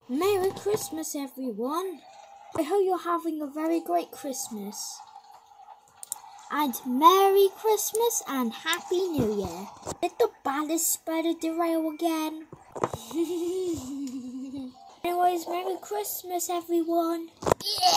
Merry Christmas, everyone. I hope you're having a very great Christmas. And Merry Christmas and Happy New Year. Did the ballast spreader derail again? Anyways, Merry Christmas, everyone.